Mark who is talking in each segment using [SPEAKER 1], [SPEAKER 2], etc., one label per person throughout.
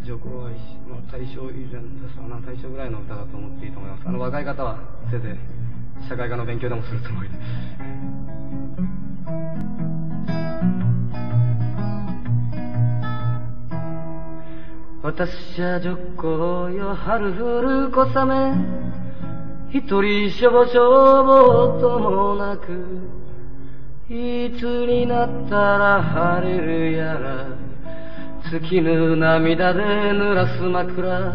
[SPEAKER 1] 女皇愛し、大正以前ですかな、大正ぐらいの歌だと思っていいと思います。若い方はせいぜい社会科の勉強でもするつもりで。私は女皇よ春降る小雨、一人しょぼしょぼともなく、いつになったら晴れるやら、尽きぬ涙で濡らす枕。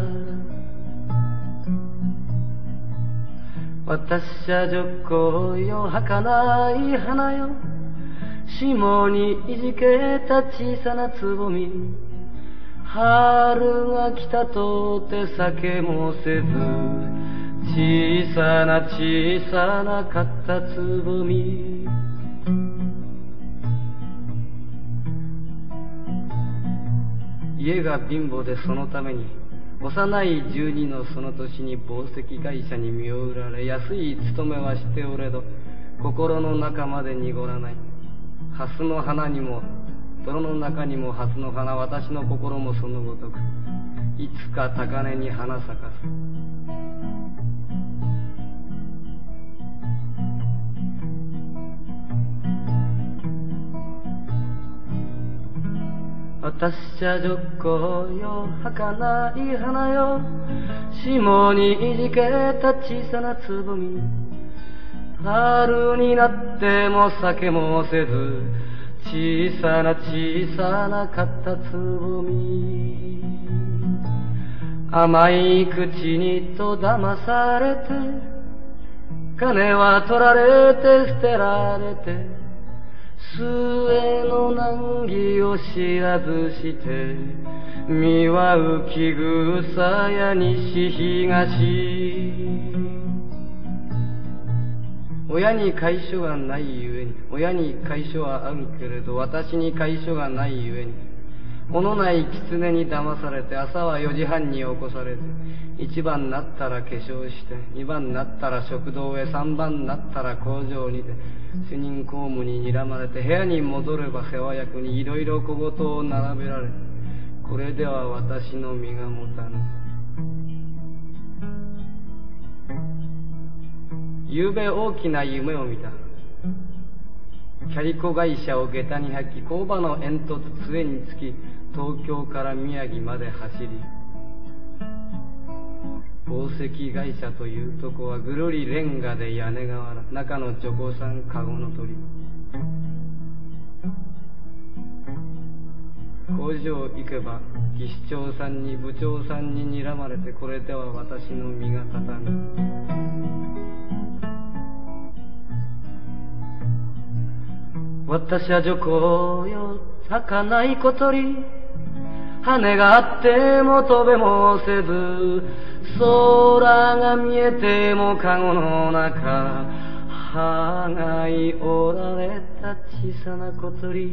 [SPEAKER 1] 私は女皇よ儚い花よ、霜にいじけた小さなつぼみ、春が来たとて酒もせず、小さな小さなかったつぼみ。家が貧乏でそのために、幼い12のその年に紡績会社に身を売られ、安い勤めはしておれど心の中まで濁らない。蓮の花にも泥の中にも蓮の花、私の心もそのごとく、いつか高嶺に花咲かす。私は女皇よ儚い花よ、霜にいじけた小さなつぼみ、春になっても酒もせず、小さな小さなかったつぼみ。甘い口にと騙されて、金は取られて捨てられて、末の難儀を知らずして、見舞うき草や西東。親に会所がないゆえに、親に会所はあるけれど私に会所がないゆえに、ほのない狐に騙されて朝は4時半に起こされて、1番になったら化粧して、2番になったら食堂へ、3番になったら工場にて、主任公務に睨まれて、部屋に戻れば世話役にいろいろ小言を並べられ、これでは私の身が持たぬ。ゆうべ大きな夢を見た。キャリコ会社を下駄に履き、工場の煙突杖につき、東京から宮城まで走り、紡績会社というとこはぐるりレンガで屋根瓦、中の女工さんかごの鳥。工場行けば技師長さんに部長さんに睨まれて、これでは私の身が立たぬ。私は女皇よ儚い小鳥、羽があっても飛べもせず、空が見えてもかごの中、歯がい折られた小さな小鳥。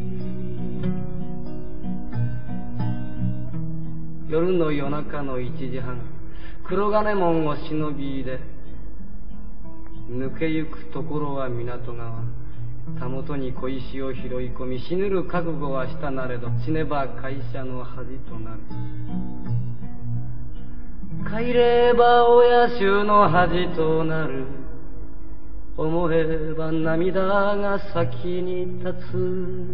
[SPEAKER 1] 夜の夜中の1時半、黒金門を忍びで、抜けゆくところは港川。たもとに小石を拾い込み、死ぬる覚悟はしたなれど、死ねば会社の恥となる。帰れば親衆の恥となる。思えば涙が先に立つ。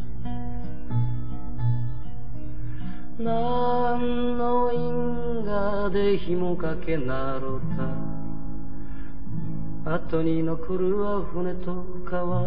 [SPEAKER 1] 何の因果でひもかけなろた。後に残るは船と川。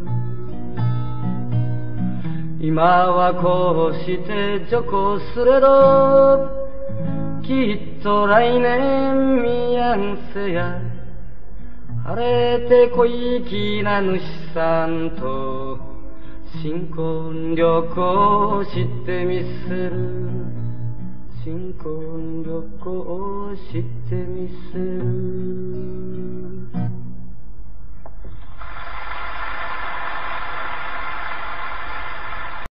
[SPEAKER 1] 今はこうして徐行すれど、きっと来年見やんせや。晴れて小粋な主さんと新婚旅行してみせる。新婚旅行してみせる。